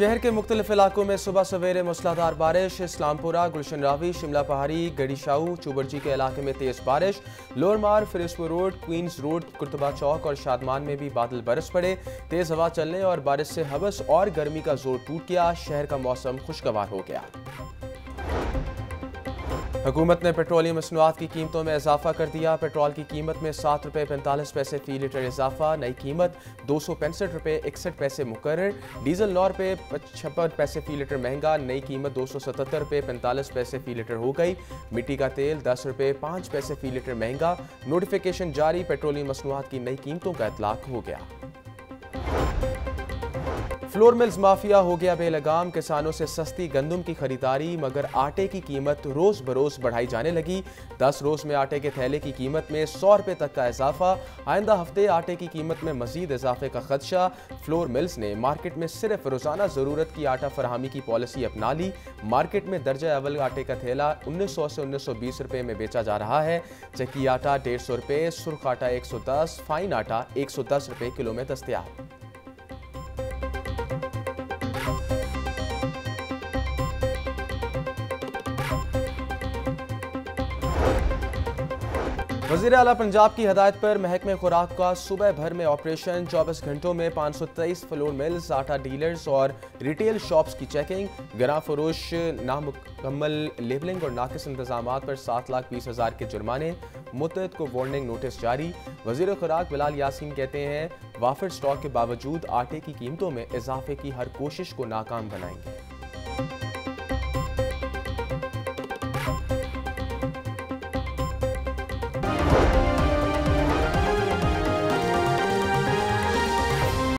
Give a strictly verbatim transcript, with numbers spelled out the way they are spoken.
शहर के मुख्तलिफ इलाकों में सुबह सवेरे मूसलाधार बारिश। इस्लामपुरा, गुलशन रावी, शिमला पहाड़ी, गढ़ीशाऊ, चूबरजी के इलाके में तेज बारिश। लोअरमार, Ferozepur road, Queen's road, Qurtaba Chowk और शादमान में भी बादल बरस पड़े। तेज हवा चलने और बारिश से हवस और गर्मी का जोर टूट गया। शहर का मौसम खुशगवार हो गया। हुकूमत ने पेट्रोलियम मसनूआत की कीमतों में इजाफा कर दिया। पेट्रोल की कीमत में सात रुपये पैंतालीस पैसे फी लीटर इजाफा। नई कीमत दो सौ पैंसठ रुपये इकसठ पैसे मुकर्रर। डीजल नौ रुपये पचपन पैसे फी लीटर महंगा। नई कीमत दो सौ सतहत्तर रुपये पैंतालीस पैसे फी लीटर हो गई। मिट्टी का तेल दस रुपये पाँच पैसे फी लीटर महंगा। नोटिफिकेशन जारी, पेट्रोलियम मसनूआत की नई कीमतों का इतलाक हो गया। फ्लोर मिल्स माफिया हो गया बेलगाम। किसानों से सस्ती गंदम की खरीदारी, मगर आटे की कीमत रोज बरोज बढ़ाई जाने लगी। दस रोज में आटे के थैले की कीमत में सौ रुपये तक का इजाफा। आइंदा हफ्ते आटे की कीमत में मजीद इजाफे का खदशा। फ्लोर मिल्स ने मार्केट में सिर्फ रोजाना जरूरत की आटा फराहमी की पॉलिसी अपना ली। मार्केट में दर्जा अव्वल आटे का थैला उन्नीस सौ से उन्नीस सौ बीस रुपये में बेचा जा रहा है। चक्की आटा डेढ़ सौ रुपये, सुर्ख आटा एक सौ दस, फाइन आटा एक सौ दस रुपये किलो में दस्तयाब। वज़ीर आला पंजाब की हदायत पर महकमे खुराक का सुबह भर में ऑपरेशन। चौबीस घंटों में पाँच सौ तेईस फ्लोर मिल्स, आटा डीलर्स और रिटेल शॉप्स की चेकिंग। गरा फरोश नामुकम्मल लेबलिंग और नाकिस इंतजाम पर सात लाख बीस हज़ार के जुर्माने। मुतहद को वार्निंग नोटिस जारी। वज़ीर खुराक बिलाल यासीन कहते हैं, वाफिर स्टॉक के बावजूद आटे की कीमतों में इजाफे की हर कोशिश को नाकाम बनाएंगे।